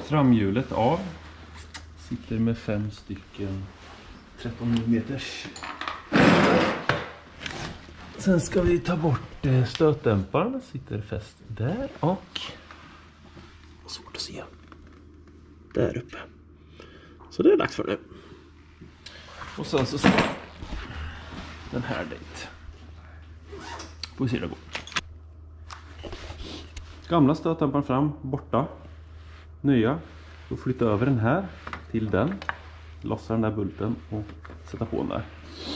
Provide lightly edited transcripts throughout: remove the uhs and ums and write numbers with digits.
framhjulet av. Sitter med 5 stycken 13 mm. Sen ska vi ta bort stötdämparen. Sitter fäst där och svårt att se där uppe. Så det är dags för det. Och sen så ska den här dit. Får vi se det går. Gamla stötdämparen fram, borta. Nya. Då flytta över den här till den. Lossa den där bulten och sätta på den där.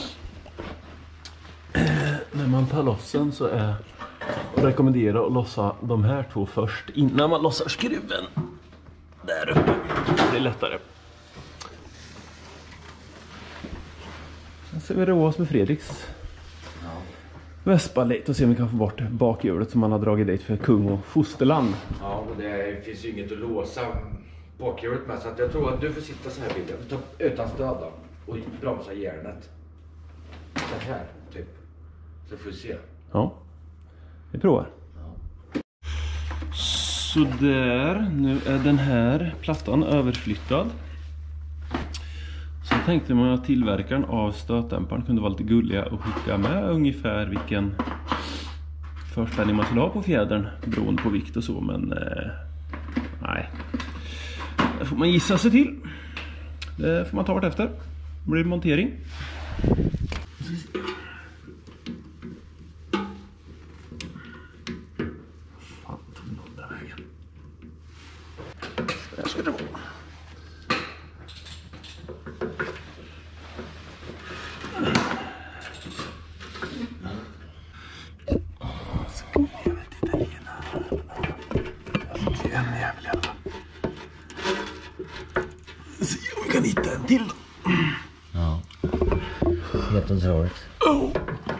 När man tar loss den så är jag rekommenderar att lossa de här 2 först innan man lossar skruven där uppe. Det är lättare. Sen ser vi roa oss med Fredriks Vespa lite och se om vi kan få bort bakhjulet som man har dragit dit för kung och fosterland. Ja, och det finns ju inget att låsa bakhjulet med, så att jag tror att du får sitta så här vid det. Utan stöd då. Och bromsa järnet. Så här, typ. Så får vi se. Ja, vi provar. Ja. Så där, nu är den här plattan överflyttad. Så tänkte man att tillverkaren av stötdämparen kunde vara lite gulliga och skicka med ungefär vilken förspänning man skulle ha på fjädern beroende på vikt och så, men nej. Det får man gissa sig till. Det får man ta vart efter. Det blir montering. Fan, tog någon där vägen. Där ska det vara. Se om vi kan hitta en till. Ja. Helt otroligt. Oh.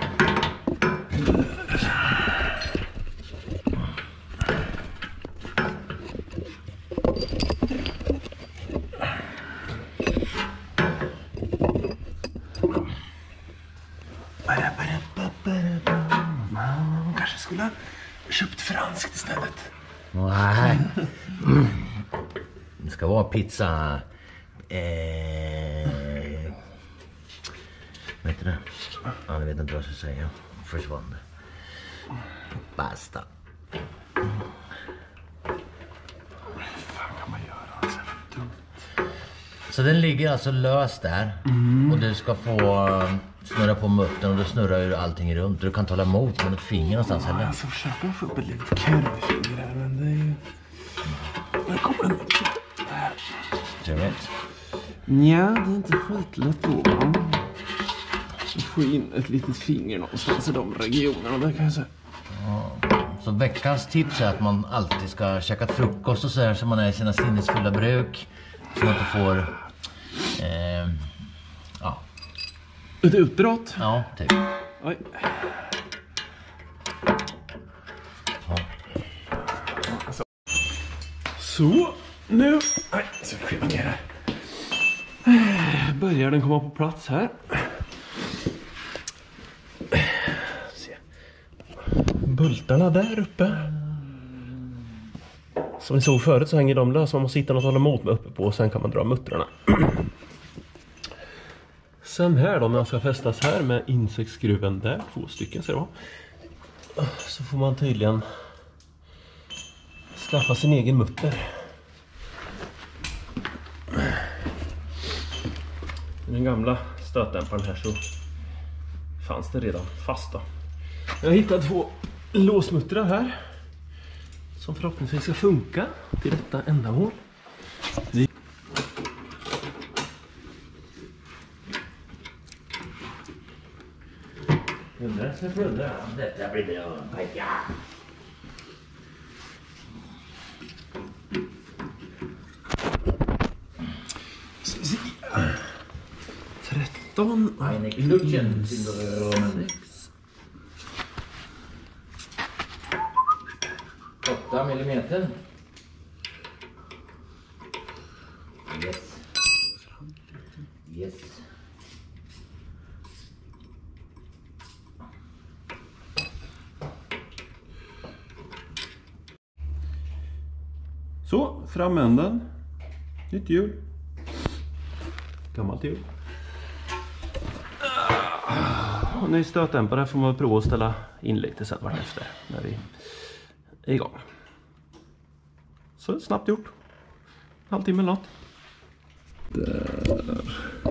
Kanske skulle ha köpt franskt istället. Nej. Det ska vara pizza. Vet du det? Ja, jag vet inte vad jag ska säga. Försvann. Basta. Vad fan kan man göra? Alltså, dumt. Så den ligger alltså lös där. Och du ska få snurra på muttern och då snurrar ju allting runt. Du kan ta emot med ett finger någonstans. Ja, jag ska försöka få upp ett litet kurvfinger här, men det är ju... Där kommer den upp. Trevligt. Nja, det är inte skitlätt då. Jag får in ett litet finger någonstans i de regionerna, där kan jag säga. Ja. Så veckans tips är att man alltid ska käka frukost och så här, så man är i sina sinnesfulla bruk. Så man inte får... ja. Ett utbrott? Ja, typ. Oj. Ja. Så, nu... Nej, så skiva ner här. Börjar den komma på plats här. Se. Bultarna där uppe. Som ni såg förut så hänger de lös. Man måste hitta något att hålla emot med uppe på. Och sen kan man dra muttrarna. Sen här då, när man ska fästas här med insektsskruven där. 2 stycken ser det vara. Så får man tydligen skaffa sin egen mutter. I den gamla stötdämparen här så fanns det redan fasta. Jag har hittat 2 låsmuttrar här som förhoppningsvis ska funka till detta ändamål. Detta blir bra. Ska vi se. 13. Eine Klutchen. 8 millimeter. Yes. Yes. Så, framänden Nytt hjul. Gammalt hjul. Och ny stötdämpare får man prova att ställa in lite sen vart efter när vi är igång. Så snabbt gjort. Halvtimme eller något. Där.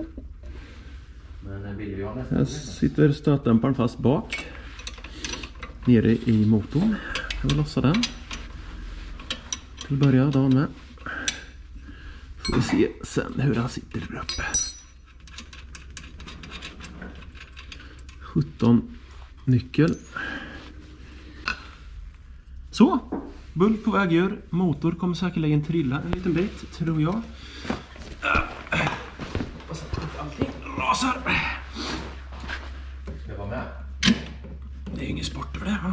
Här sitter stötdämparen fast bak. Nere i motorn. Jag vill lossa den. Till att börja dagen med. Får vi se sen hur den sitter där uppe. 17 nyckel. Så. Bulk på väg ur. Motor kommer säkerligen trilla en liten bit, tror jag. Allting rasar. Ska jag vara med? Det är ingen sport över det, va?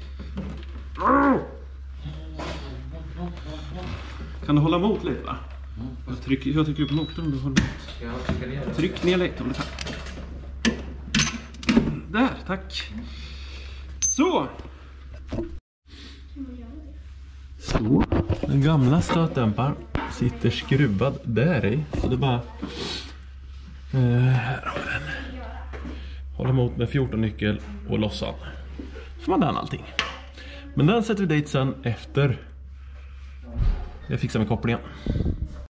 Kan du hålla emot lite, va? Jag trycker på motorn. Du håller emot. Tryck ner lite om du kan. Där, tack. Så. Så. Den gamla stötdämparen sitter skruvad där i. Så det är bara... här har vi den. Hålla emot med 14 nyckel och lossa. Så man den allting. Men den sätter vi dit sen efter jag fixar med kopplingen.